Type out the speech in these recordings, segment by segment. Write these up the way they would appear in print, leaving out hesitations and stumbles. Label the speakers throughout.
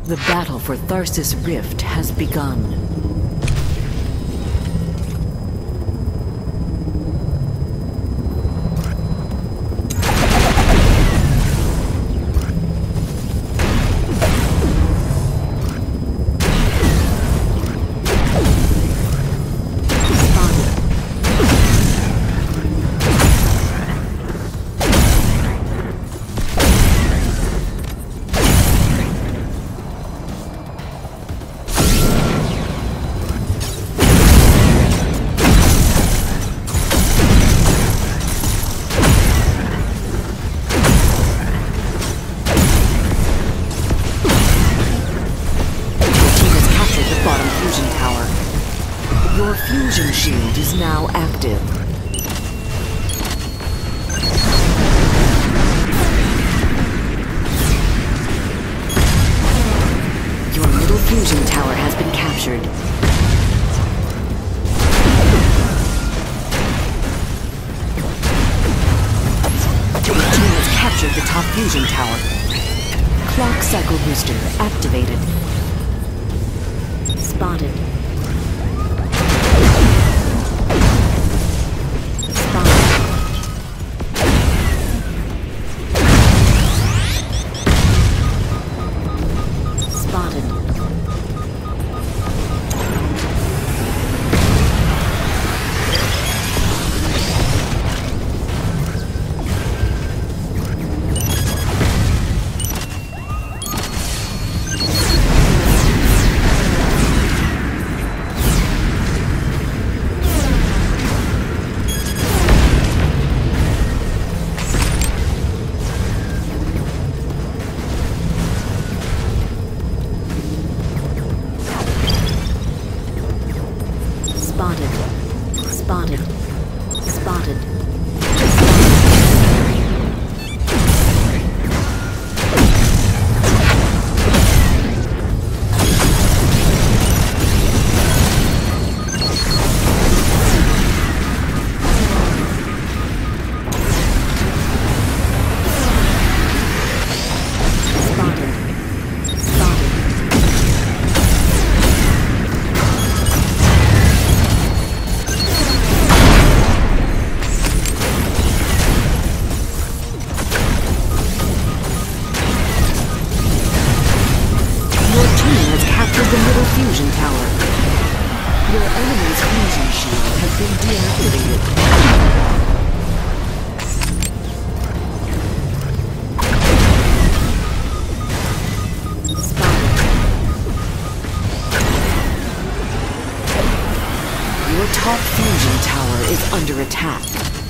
Speaker 1: The battle for Tharsis Rift has begun. Your fusion shield is now active. Your middle fusion tower has been captured. Your team has captured the top fusion tower. Clock cycle booster activated. Spotted. Spotted. The middle fusion tower. Your enemy's fusion shield has been deactivated. Your top fusion tower is under attack.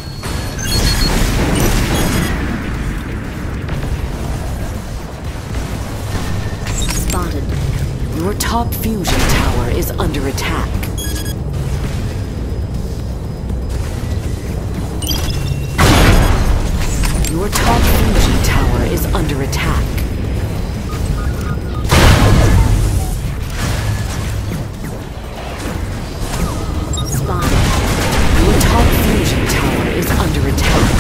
Speaker 1: Your top fusion tower is under attack. Your top fusion tower is under attack. Spotted. Your top fusion tower is under attack.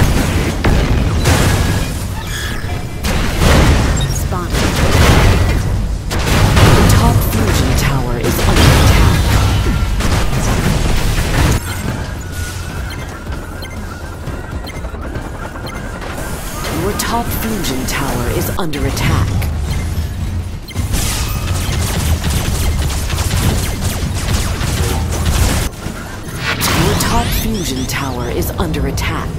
Speaker 1: Spotted. Top fusion tower is under attack. Your top fusion tower is under attack. Your top fusion tower is under attack.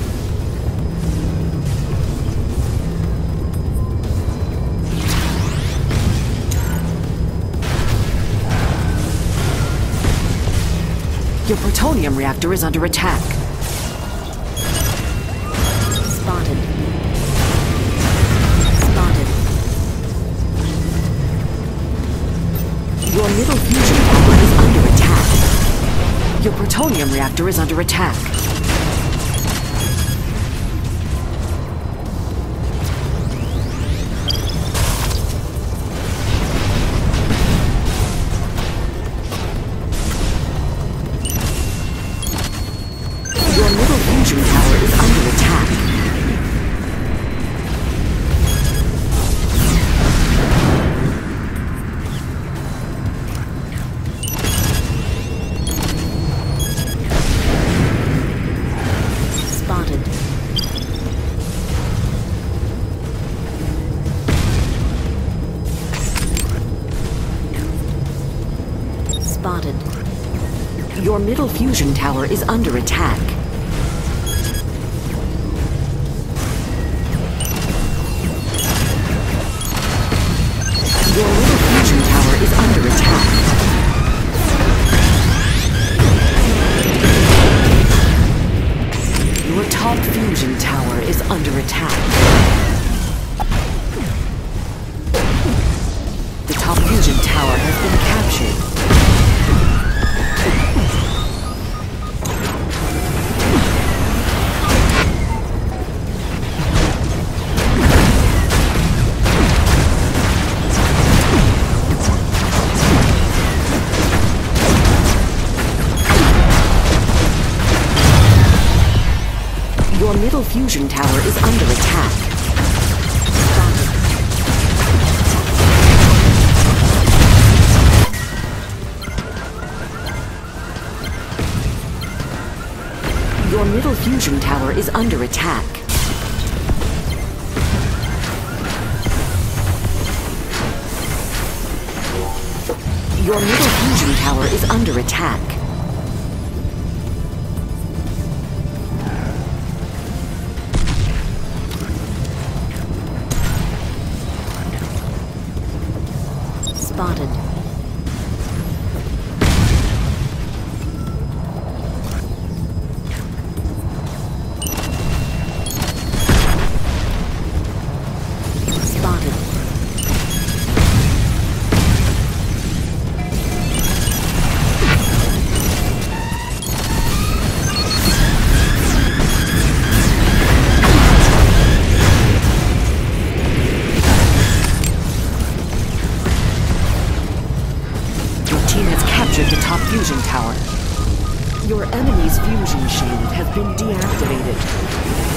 Speaker 1: Your plutonium reactor is under attack. Spotted. Your middle fusion tower is under attack. Your plutonium reactor is under attack. Your middle fusion tower is under attack. Your middle fusion tower is under attack. Your middle fusion tower is under attack. Your top fusion tower is under attack. The top fusion tower has been captured. Your middle fusion tower is under attack. Your middle fusion tower is under attack. Your middle fusion tower is under attack. Spotted. Spotted. Captured the top fusion tower. Your enemy's fusion shield has been deactivated.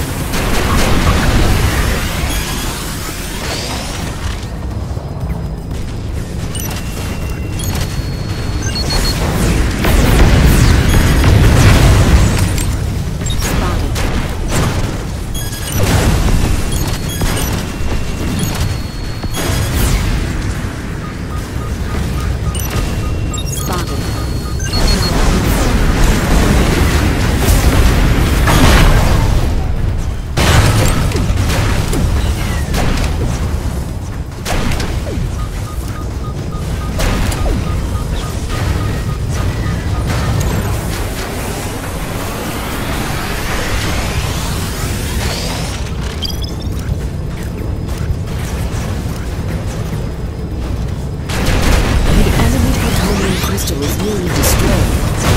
Speaker 1: Crystal is nearly destroyed.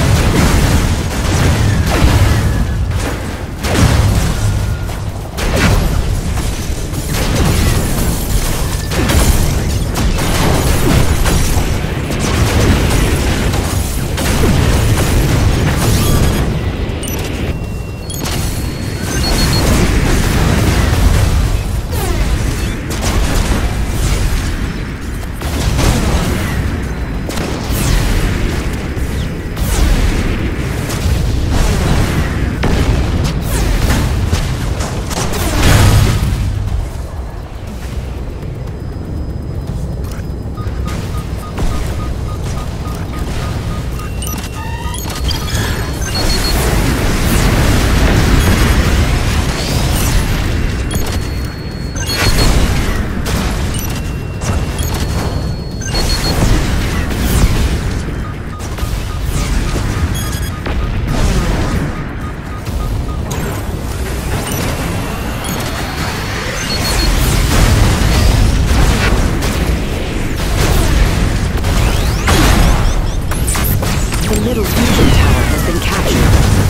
Speaker 1: The middle fusion tower has been captured.